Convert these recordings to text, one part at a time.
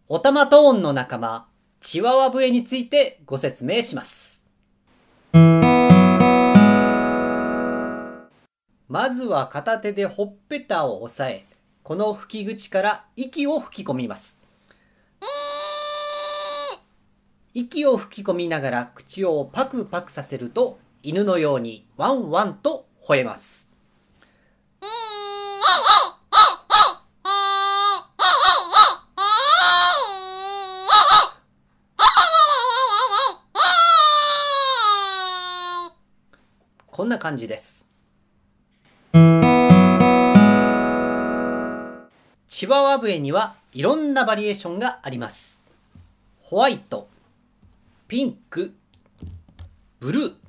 オタマトーンの仲間、チワワ笛についてご説明します。まずは片手でほっぺたを押さえ、この吹き口から息を吹き込みます。息を吹き込みながら口をパクパクさせると、犬のようにワンワンと吠えます。こんな感じです。チワワ笛にはいろんなバリエーションがあります。ホワイト、ピンク、ブルー、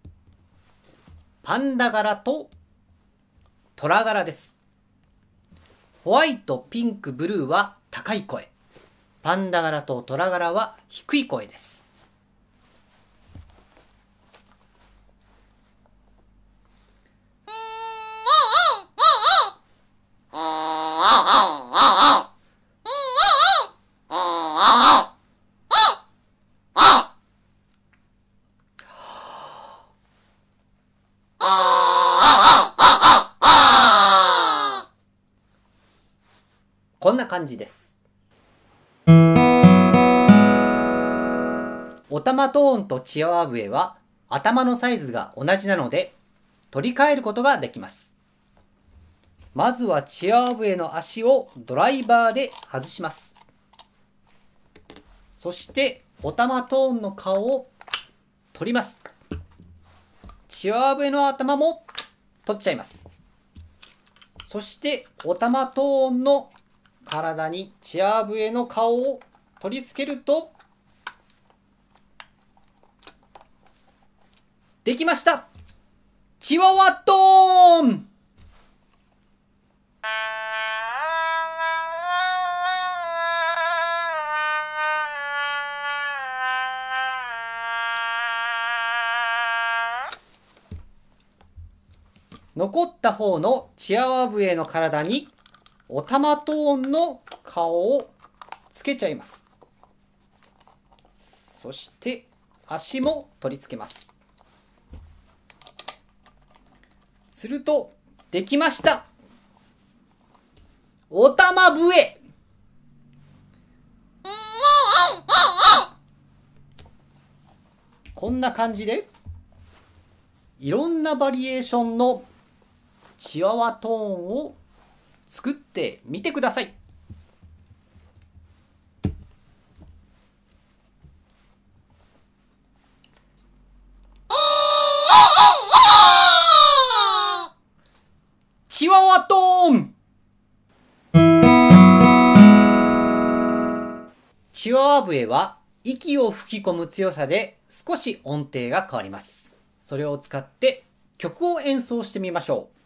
パンダ柄とトラ柄です。ホワイト、ピンク、ブルーは高い声。パンダ柄とトラ柄は低い声です。こんな感じです。オタマトーンとチワワ笛は頭のサイズが同じなので取り替えることができます。まずはチワワ笛の足をドライバーで外します。そしてオタマトーンの顔を取ります。チワワ笛の頭も取っちゃいます。そしてオタマトーンの体にチワワ笛の顔を取り付けるとできました。チワワトーン。残った方のチワワ笛の体にオタマトーンの顔をつけちゃいます。そして足も取り付けます。するとできました。オタマ笛。こんな感じでいろんなバリエーションのチワワトーンを作ってみてください。チワワトーン。チワワ笛は息を吹き込む強さで少し音程が変わります。それを使って曲を演奏してみましょう。